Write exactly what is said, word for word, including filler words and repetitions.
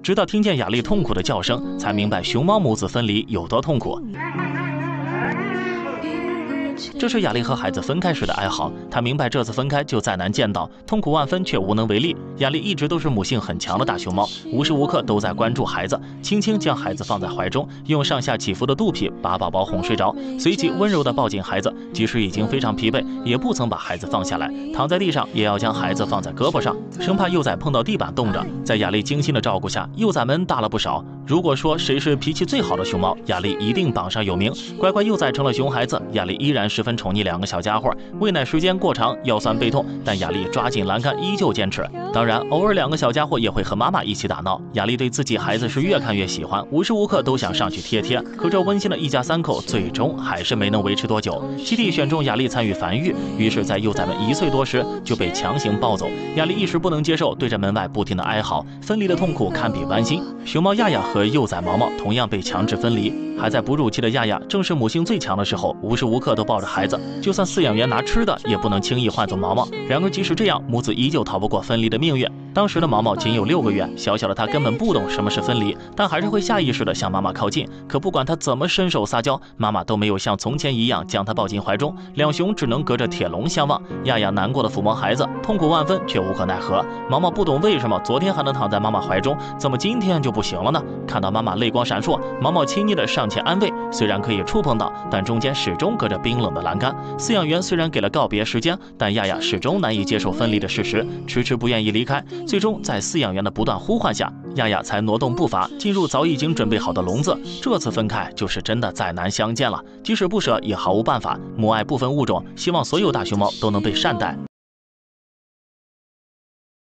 直到听见雅丽痛苦的叫声，才明白熊猫母子分离有多痛苦。这是雅丽和孩子分开时的哀嚎，她明白这次分开就再难见到，痛苦万分却无能为力。雅丽一直都是母性很强的大熊猫，无时无刻都在关注孩子，轻轻将孩子放在怀中，用上下起伏的肚皮把宝宝哄睡着，随即温柔地抱紧孩子，即使已经非常疲惫，也不曾把孩子放下来，躺在地上也要将孩子放在胳膊上，生怕幼崽碰到地板冻着。在雅丽精心的照顾下，幼崽们大了不少。如果说谁是脾气最好的熊猫，雅丽一定榜上有名。乖乖幼崽成了熊孩子，雅丽依然十分宠溺两个小家伙。喂奶时间过长，腰酸背痛，但雅丽抓紧栏杆，依旧坚持。当然，偶尔两个小家伙也会和妈妈一起打闹。雅丽对自己孩子是越看越喜欢，无时无刻都想上去贴贴。可这温馨的一家三口，最终还是没能维持多久。基地选中雅丽参与繁育，于是，在幼崽们一岁多时就被强行抱走。雅丽一时不能接受，对着门外不停的哀嚎，分离的痛苦堪比剜心。熊猫亚亚和幼崽毛毛同样被强制分离。还在哺乳期的亚亚，正是母性最强的时候，无时无刻都抱着孩子，就算饲养员拿吃的，也不能轻易换走毛毛。然而，即使这样，母子依旧逃不过分离的命运。当时的毛毛仅有六个月，小小的他根本不懂什么是分离，但还是会下意识地向妈妈靠近。可不管他怎么伸手撒娇，妈妈都没有像从前一样将他抱进怀中，两熊只能隔着铁笼相望。亚亚难过的抚摸孩子，痛苦万分，却无可奈何。毛毛不懂为什么昨天还能躺在妈妈怀中，怎么今天就不行了呢？看到妈妈泪光闪烁，毛毛亲昵地上前安慰，虽然可以触碰到，但中间始终隔着冰冷的栏杆。饲养员虽然给了告别时间，但亚亚始终难以接受分离的事实，迟迟不愿意离开。最终，在饲养员的不断呼唤下，亚亚才挪动步伐，进入早已经准备好的笼子。这次分开，就是真的再难相见了。即使不舍，也毫无办法。母爱不分物种，希望所有大熊猫都能被善待。